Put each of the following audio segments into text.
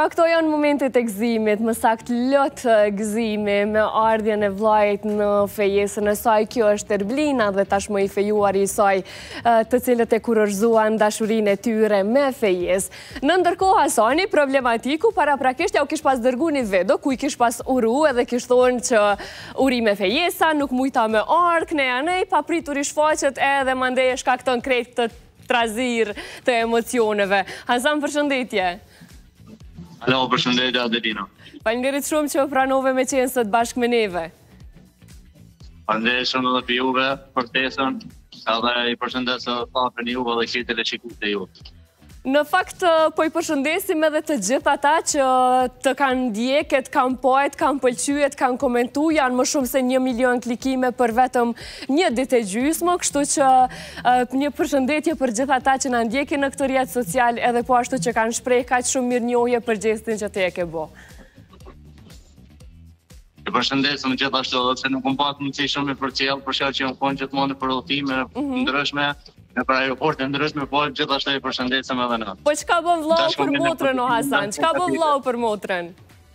këto janë momentet e gëzimit, më sakt lot gëzimi me ardhjen e vllajt në fejesën e saj. Kjo është Erblina dhe tashmë i fejuari i saj, të cilët e kurorzuan dashurinë e tyre me fejes. Në ndërkohë Hasani, problematiku paraprakisht ja u kish pas dërgu një video ku i kish pas uru edhe kish thonë që uri me fejesa, nuk mujta me ardh, kneja nej, papritur i shfaqet edhe mandej e shkakton krejt të trazir të emocioneve. Hasan, përshëndetje. Alo, përshëndetje Adelina. Faleminderit shumë që pranove me qenë sot bashkë me neve. Faleminderit shumë edhe për juve, për ftesën, edhe i përshëndes për juve dhe qitën e shikut e ju. Në fakt, po i përshëndesim edhe të gjithë ata që të kanë ndjeket, kanë pojt, kanë pëlqyet, kanë komentu, janë më shumë se 1 milion klikime për vetëm një ditë e gjysmë, kështu që një përshëndetje për gjithë ata që në ndjekin në këtë rjetë social, edhe po ashtu që kanë shprej kaq shumë mirënjohje për gestin që te e ke bo. E përshëndesim gjithashtu edhe se nuk më patë mundësi shumë i përcjell, për shkak që më konë gjithmonë për udhëtime ndryshme, në për aeroporte ndryshme, po gjithashtu i përshëndesim edhe në. Po çka bën vllau për motrën o Hasan? Çka bën vllau për motrën?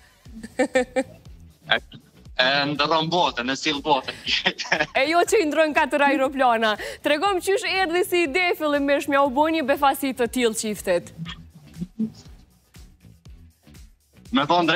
Ndërron botën, e sill botën. E jo që i ndrojnë 4 aeroplana. Tregom qysh erdhi si ide fillimisht m'ja u bë një befasi të tillë çiftit. Me thonë